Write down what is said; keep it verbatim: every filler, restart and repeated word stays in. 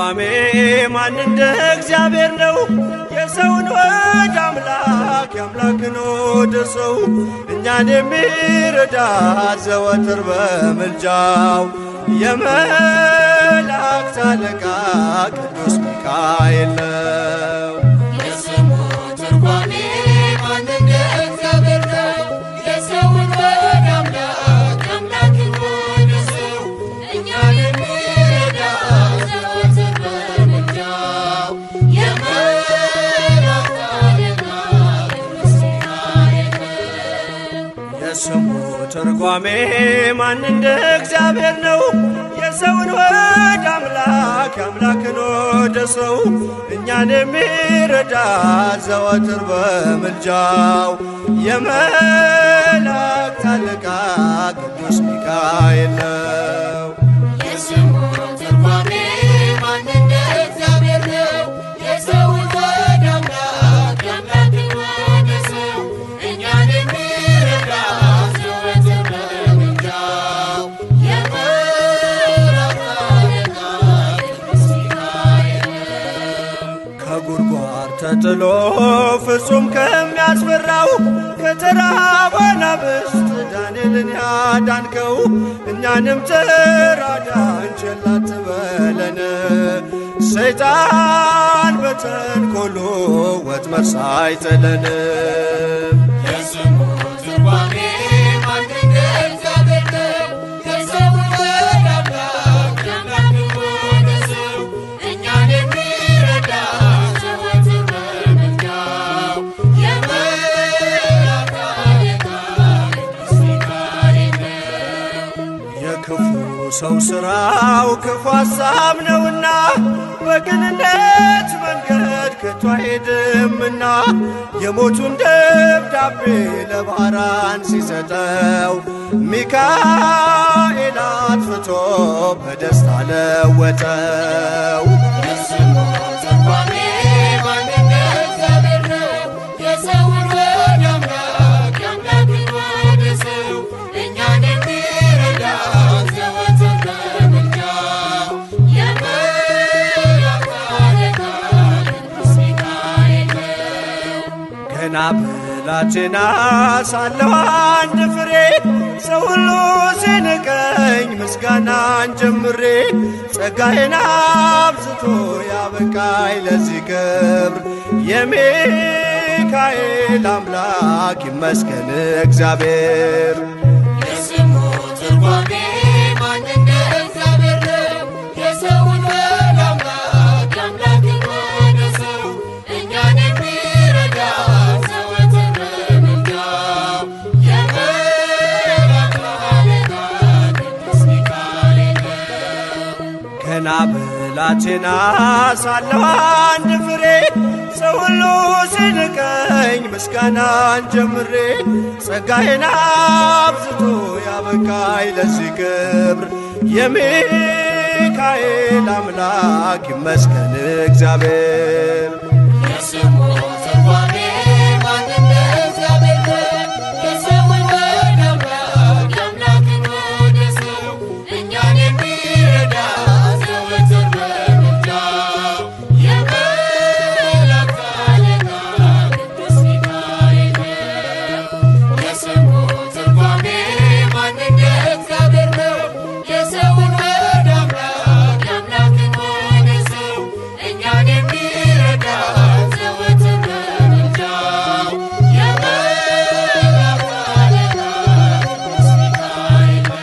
ትርጓሜ ማን እንደ እግዚአብሔር ነው የሰውን ወደ አምላክ ያምላክን ወደ ሰው እኛን የሚረዳ ዘወትር በምልጃው የመላእክት አለቃ ቅዱስ ሚካኤል ነው። የስሙ ትርጓሜ ማን እንደ እግዚአብሔር ነው የሰውን ወደ አምላክ ያምላክን ወደ ሰው እኛን የሚረዳ ዘወትር በምልጃው የመላእክት አለቃ ቅዱስ ሚካኤል ነው። የስሙ ትርጓሜ ማን እንደ እግዚአብሔር ነው የሰውን ወደ አምላክ ያምላክን ወደ ሰው እኛን የሚረዳ ዘወትር በምልጃው የመላእክት አለቃ ቅዱስ ሚካኤል ነው። የስሙ ትርጓሜ ማን እንደ እግዚአብሔር ነው የሰውን ወደ አምላክ ያምላክን ወደ ሰው እኛን የሚረዳ ዘወትር በምልጃው የመላእክት አለቃ ቅዱስ ሚካኤል ነው። ከጉድጓድ ተጥሎ ፍጹም ከሚያስፈራው ከተራበ አናብስት ዳንኤልን ያዳንከው እኛንም ተራዳን ቸል አትበለን ሰይጣን በተንኰሉ ወጥመድ ሳይጥለን። የስሙ ትርጓሜ ማን እንደ እግዚአብሔር ነው የሰውን ወደ አምላክ ያምላክን ወደ ሰው እኛን የሚረዳ ዘወትር በምልጃው የመላእክት አለቃ ቅዱስ ሚካኤል ነው። የክፉ ሰው ሥራው ክፉ ሐሳብ ነውና በቅንነት መንገድ ከቶ አይሄድምና የሞቱን ደብዳቤ ለባህራን ሲሰጠው ሚካኤል አጥፍቶ በደስታ ለወጠው። የስሙ ትርጓሜ ማን እንደ እግዚአብሔር ነው የሰውን ወደ አምላክ ያምላክን ወደ ሰው እኛን የሚረዳ ዘወትር በምልጃው የመላእክት አለቃ ቅዱስ ሚካኤል ነው። ገና ብላቴና ሳለሁ አንድ ፍሬ ሰው ሁሉ ሲንቀኝ ምስጋናን ጀምሬ ጸጋዬን አብዝቶ ያበቃኝ ለዚህ ክብር የሚካኤል አምላክ ይመስገን እግዚአብሔር። የስሙ ትርጓሜ ማን እንደ እግዚአብሔር ነው የሰውን ወደ አምላክ ያምላክን ወደ ሰው እኛን የሚረዳ ዘወትር በምልጃው የመላእክት አለቃ ቅዱስ ሚካኤል ነው። ገና ብላቴና ሳለሁ አንድ ፍሬ ሰው ሁሉ ሲንቀኝ ምስጋናን ጀምሬ ጸጋዬን አብዝቶ ያበቃኝ ለዚህ ክብር የሚካኤል አምላክ ይመስገን እግዚአብሔር። የስሙ ትርጓሜ ማን እንደ እግዚአብሔር ነው የሰውን ወደ አምላክ ያምላክን ወደ ሰው እኛን የሚረዳ ዘወትር በምልጃው የመላእክት አለቃ ቅዱስ ሚካኤል ነው። የስሙ ትርጓሜ ማን እንደ እግዚአብሔር ነው የሰውን ወደ አምላክ ያምላክን ወደ ሰው እኛን የሚረዳ ዘወትር በምልጃው የመላእክት አለቃ ቅዱስ ሚካኤል ነው።